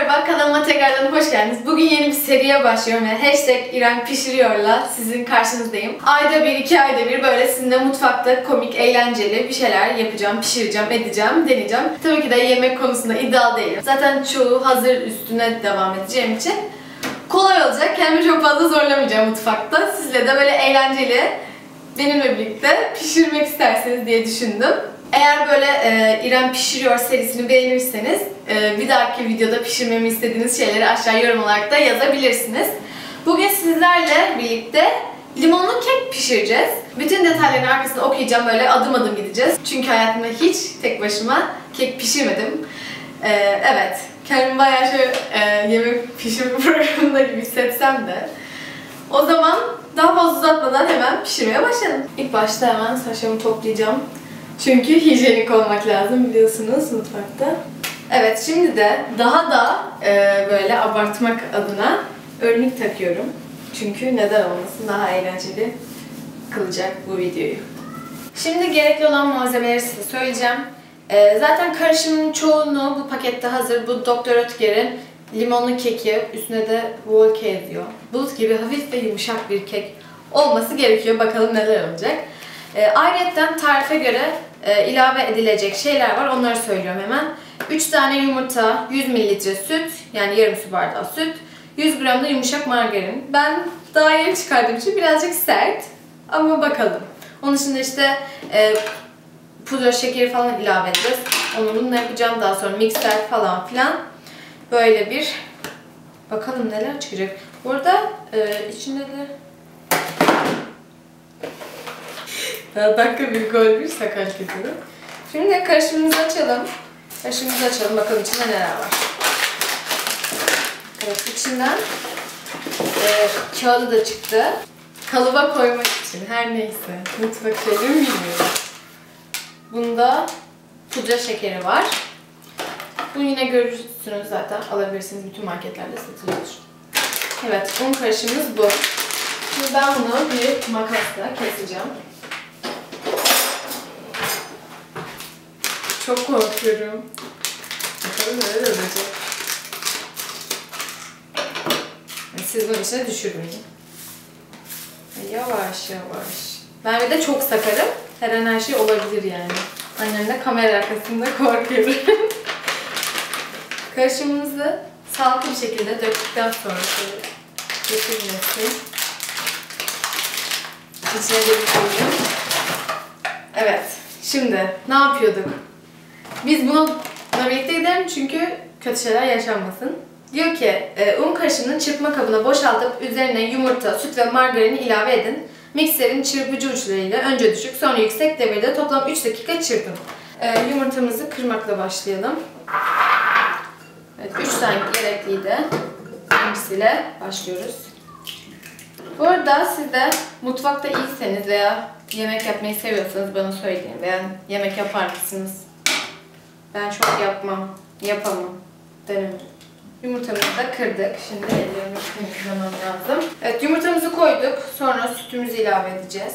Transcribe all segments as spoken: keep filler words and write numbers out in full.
merhaba, kanalıma tekrardan hoş geldiniz. Bugün yeni bir seriye başlıyorum ve hashtag İrem Pişiriyor'la sizin karşınızdayım. Ayda bir, iki ayda bir böyle sizinle mutfakta komik, eğlenceli bir şeyler yapacağım, pişireceğim, edeceğim, deneyeceğim. Tabii ki de yemek konusunda iddialı değilim. Zaten çoğu hazır üstüne devam edeceğim için kolay olacak. Kendimi çok fazla zorlamayacağım mutfakta. Sizle de böyle eğlenceli, benimle birlikte pişirmek isterseniz diye düşündüm. Eğer böyle e, İrem Pişiriyor serisini beğenirseniz e, bir dahaki videoda pişirmemi istediğiniz şeyleri aşağı yorum olarak da yazabilirsiniz. Bugün sizlerle birlikte limonlu kek pişireceğiz. Bütün detayların arkasını okuyacağım, böyle adım adım gideceğiz. Çünkü hayatımda hiç tek başıma kek pişirmedim. E, evet, kendimi bayağı şöyle e, yemek pişirme programında gibi hissetsem de. O zaman daha fazla uzatmadan hemen pişirmeye başlayalım. İlk başta hemen saçımı toplayacağım. Çünkü hijyenik olmak lazım biliyorsunuz mutfakta. Evet, şimdi de daha da e, böyle abartmak adına önlük takıyorum. Çünkü neden olmasın, daha eğlenceli kılacak bu videoyu. Şimdi gerekli olan malzemeleri size söyleyeceğim. E, zaten karışımın çoğunluğu bu pakette hazır. Bu Doktor Oetker'in limonlu keki, üstüne de Volke yazıyor. Bulut gibi hafif ve yumuşak bir kek olması gerekiyor. Bakalım neler olacak. E, ayrıca tarife göre e, ilave edilecek şeyler var. Onları söylüyorum hemen. üç tane yumurta, yüz mililitre süt, yani yarım su bardağı süt, yüz gram da yumuşak margarin. Ben daha yeni çıkardığım için birazcık sert ama bakalım. Onun dışında işte e, pudra şekeri falan ilave edeceğiz. Onu bunu yapacağım daha sonra, mikser falan filan. Böyle bir bakalım neler çıkacak. Burada e, içinde de daha dakika bir gol bir sakal kesiyorum. Şimdi karışımımızı açalım. Karışımımızı açalım. Bakalım içinde neler var. Evet, içinden e, kağıdı da çıktı. Kalıba koymak için. Her neyse. Mutfak şeylerimi bilmiyorum. Bunda pudra şekeri var. Bunu yine görürsünüz zaten. Alabilirsiniz. Bütün marketlerde satılıyor. Evet, un karışımımız bu. Şimdi ben bunu bir makasla keseceğim. Çok korkuyorum. Bakalım neler olacak. Siz bunun içine düşürmeyin. Yavaş yavaş. Ben bir de çok sakarım. Her an her şey olabilir yani. Annem de kamera arkasında korkuyorum. Karışımımızı sağlıklı bir şekilde döktükten sonra şöyle getirmesin. İçine de bir koyayım. Evet. Şimdi ne yapıyorduk? Biz bununla birlikte gidelim çünkü kötü şeyler yaşanmasın. Diyor ki e, un karışımını çırpma kabına boşaltıp üzerine yumurta, süt ve margarini ilave edin. Mikserin çırpıcı uçlarıyla önce düşük sonra yüksek devirde toplam üç dakika çırpın. E, yumurtamızı kırmakla başlayalım. Evet, üç tane gerekliydi. Hangisiyle başlıyoruz? Bu arada siz de mutfakta iyiyseniz veya yemek yapmayı seviyorsanız bana söyleyin. Veya yemek yapar mısınız? Ben çok yapmam, yapamam. Denemedim. Yumurtamızı da kırdık. Şimdi ellerimi yıkamam lazım. Evet, yumurtamızı koyduk. Sonra sütümüzü ilave edeceğiz.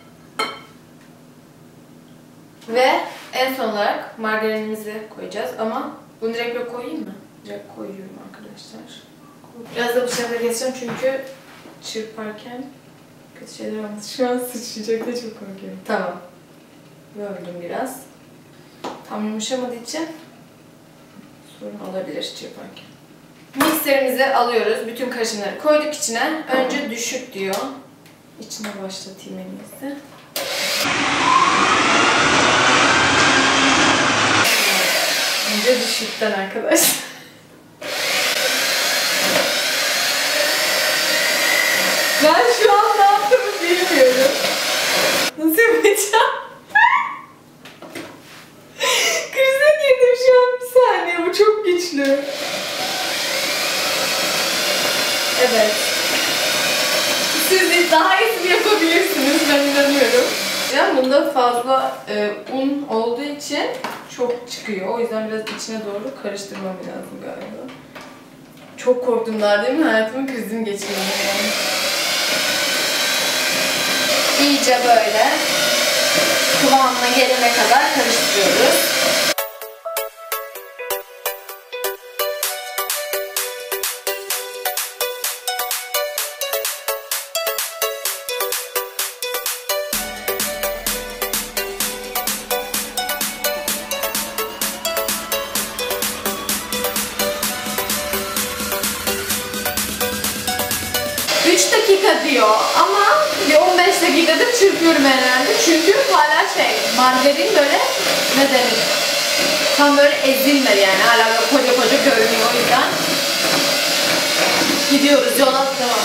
Ve en son olarak margarinimizi koyacağız. Ama bunu direkt böyle koyayım mı? Direkt koyuyorum arkadaşlar. Biraz da bıçakla keseceğim çünkü çırparken kötü şeyler olmaz. Şu an sıçrayacak da çok korkuyorum. Tamam. Böldüm biraz. Tam yumuşamadığı için sorun olabilir çırparken. Mikserimizi alıyoruz. Bütün karışımları koyduk içine. Önce düşük diyor. İçine başlatayım en iyisi. Önce düşükten arkadaşlar. Ben şu an ne yaptığımı bilmiyorum. Nasıl yapacağım? Krize girdim şu an, bir saniye. Bu çok güçlü. Evet. Siz de daha iyisini yapabilirsiniz. Ben inanıyorum. Yani bunda fazla e, un olduğu için çok çıkıyor. O yüzden biraz içine doğru karıştırmam lazım galiba. Çok korktum daha, değil mi? Hayatımın krizini geçirdim yani. İyice böyle kıvamına gelene kadar karıştırıyoruz. dakika diyor ama bir on beş dakikada çırpıyorum herhalde. Çünkü hala şey, margarin böyle ne denir? Tam böyle ezilmedi yani. Hala koca koca görünüyor o yüzden. Gidiyoruz, yola devam.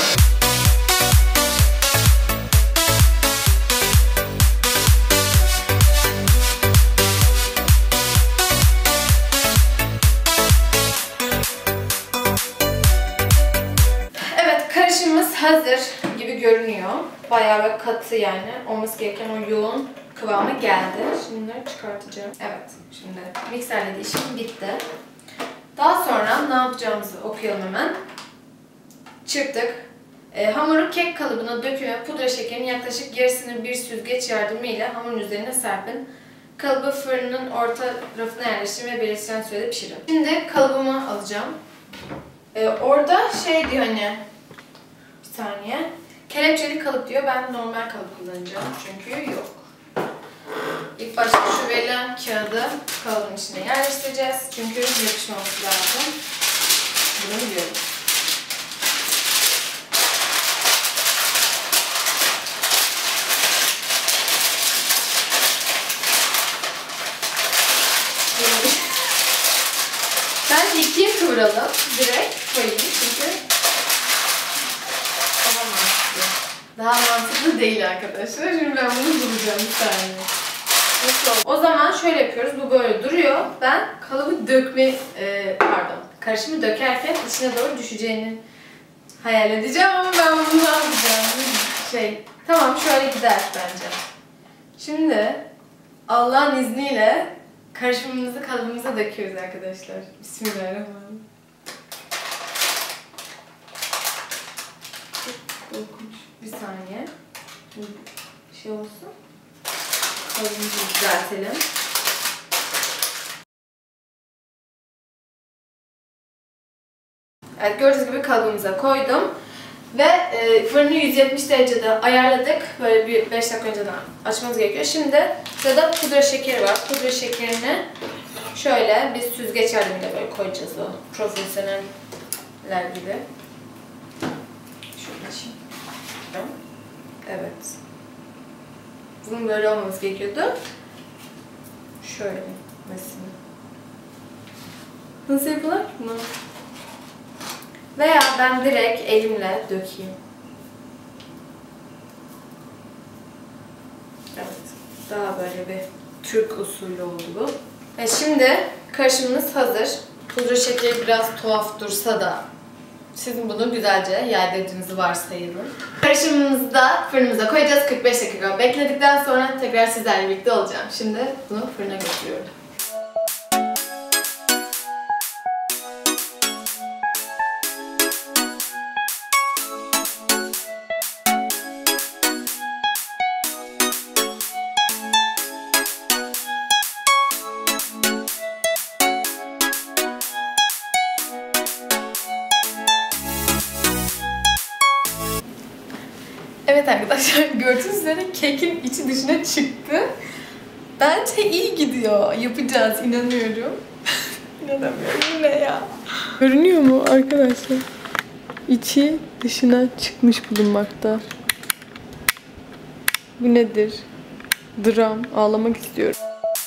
Karışımımız hazır gibi görünüyor. Bayağı bir katı yani. Olması gereken o yoğun kıvama geldi. Şimdi bunları çıkartacağım. Evet, şimdi mikserle de işim bitti. Daha sonra ne yapacağımızı okuyalım hemen. Çırptık. E, hamuru kek kalıbına dökün ve pudra şekerinin yaklaşık yarısını bir süzgeç yardımıyla hamurun üzerine serpin. Kalıbı fırının orta rafına yerleştirin ve belirtilen sürede pişirin. Şimdi kalıbımı alacağım. E, orada şey diyor hani bir saniye. Kelepçeli kalıp diyor. Ben normal kalıp kullanacağım. Çünkü yok. İlk başta şu verilen kağıdı kalıbın içine yerleştireceğiz. Çünkü yapışmaması lazım. Bunu biliyorum. Bence ikiye kıvıralım. Direkt koyayım çünkü daha mantıklı. Daha mantıklı değil arkadaşlar. Şimdi ben bunu bulacağım bir saniye. O zaman şöyle yapıyoruz. Bu böyle duruyor. Ben kalıbı dökme, e, pardon, karışımı dökerken içine doğru düşeceğini hayal edeceğim ama ben bunu ne yapacağım? Şey, tamam şöyle gider bence. Şimdi Allah'ın izniyle karışımımızı kalıbımıza döküyoruz arkadaşlar. Bismillahirrahmanirrahim. Korkunç. Bir saniye. Bir şey olsun. Kalıbımızı düzeltelim. Evet, gördüğünüz gibi kalıbımıza koydum. Ve e, fırını yüz yetmiş derecede ayarladık. Böyle bir beş dakika önceden açmamız gerekiyor. Şimdi sırada pudra şekeri var. Pudra şekerini şöyle bir süzgeç yardımıyla böyle koyacağız o profesyoneller gibi. Şöyle açayım. Evet. Bunun böyle olması gerekiyordu. Şöyle mesela. Nasıl yapılır bunu? Veya ben direkt elimle dökeyim. Evet. Daha böyle bir Türk usulü oldu bu. Ve şimdi karışımımız hazır. Pudra şekeri biraz tuhaf dursa da sizin bunu güzelce yerdirdiğinizi varsayalım. Karışımımızı da fırınımıza koyacağız. kırk beş dakika bekledikten sonra tekrar sizlerle birlikte olacağım. Şimdi bunu fırına götürüyorum. Evet arkadaşlar, gördüğünüz üzere kekin içi dışına çıktı. Bence iyi gidiyor. Yapacağız, inanıyorum. İnanamıyorum. Bu ne ya? Görünüyor mu arkadaşlar? İçi dışına çıkmış bulunmakta. Bu nedir? Dram. Ağlamak istiyorum.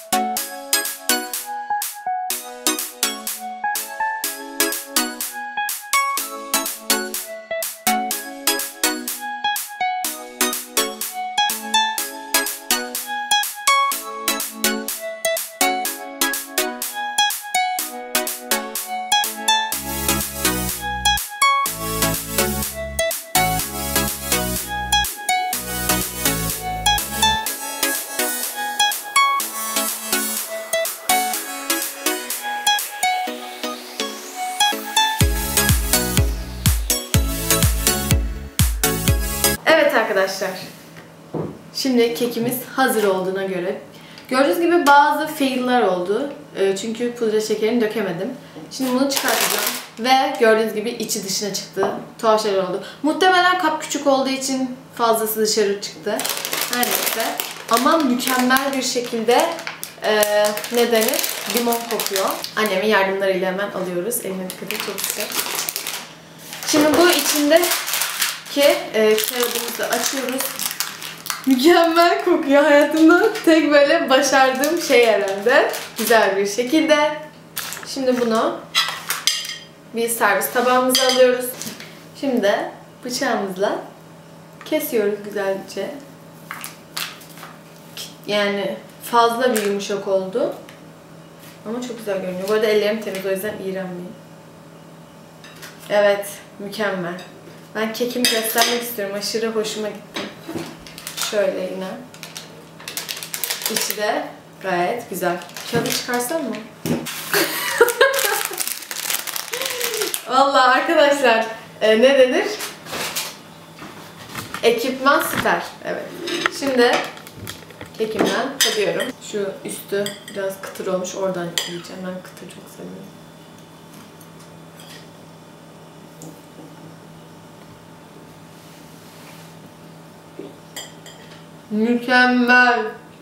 Evet arkadaşlar, şimdi kekimiz hazır olduğuna göre gördüğünüz gibi bazı fail'lar oldu çünkü pudra şekerini dökemedim. Şimdi bunu çıkartacağım ve gördüğünüz gibi içi dışına çıktı. Tuhaf şeyler oldu. Muhtemelen kap küçük olduğu için fazlası dışarı çıktı. Her neyse. Ama mükemmel bir şekilde e, ne denir? Limon kokuyor. Annemin yardımlarıyla hemen alıyoruz. Eline dikkat et, çok sıcak. Şimdi bu içinde ki e, kağıdımızı açıyoruz. Mükemmel kokuyor, hayatımda tek böyle başardığım şey herhalde. Güzel bir şekilde. Şimdi bunu bir servis tabağımıza alıyoruz. Şimdi bıçağımızla kesiyoruz güzelce. Yani fazla bir yumuşak oldu. Ama çok güzel görünüyor. Bu arada ellerim temiz, o yüzden iğrenmeyin. Evet, mükemmel. Ben kekimi göstermek istiyorum. Aşırı hoşuma gitti. Şöyle yine. İçi de gayet güzel. Kağıdı çıkarsam mı? Vallahi arkadaşlar, e, ne denir? Ekipman süper. Evet. Şimdi kekimden tadıyorum. Şu üstü biraz kıtır olmuş. Oradan yiyeceğim. Ben kıtır çok seviyorum. Mükemmel.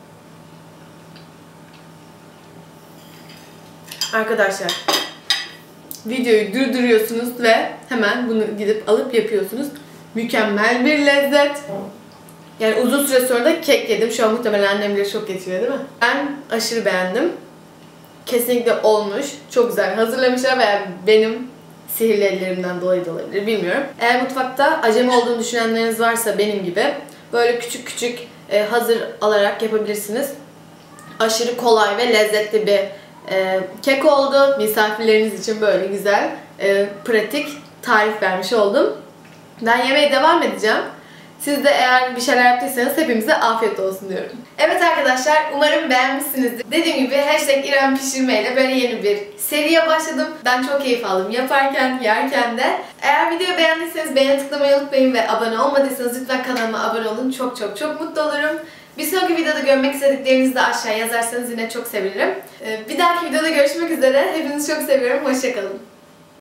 Arkadaşlar, videoyu durduruyorsunuz ve hemen bunu gidip alıp yapıyorsunuz. Mükemmel bir lezzet. Yani uzun süre sonra da kek yedim. Şu an muhtemelen annemleri çok getiriyor, değil mi? Ben aşırı beğendim. Kesinlikle olmuş. Çok güzel hazırlamışlar veya benim sihirli ellerimden dolayı da olabilir, bilmiyorum. Eğer mutfakta acemi olduğunu düşünenleriniz varsa benim gibi böyle küçük küçük e, hazır alarak yapabilirsiniz. Aşırı kolay ve lezzetli bir e, kek oldu. Misafirleriniz için böyle güzel, e, pratik tarif vermiş oldum. Ben yemeğe devam edeceğim. Siz de eğer bir şeyler yaptıysanız hepimize afiyet olsun diyorum. Evet arkadaşlar, umarım beğenmişsinizdir. Dediğim gibi hashtag İrem Pişirme ile böyle yeni bir seriye başladım. Ben çok keyif aldım yaparken, yerken de. Eğer videoyu beğendiyseniz beğeni tıklamayı unutmayın ve abone olmadıysanız lütfen kanalıma abone olun. Çok çok çok mutlu olurum. Bir sonraki videoda görmek istediklerinizi de aşağıya yazarsanız yine çok sevinirim. Bir dahaki videoda görüşmek üzere. Hepinizi çok seviyorum. Hoşça kalın.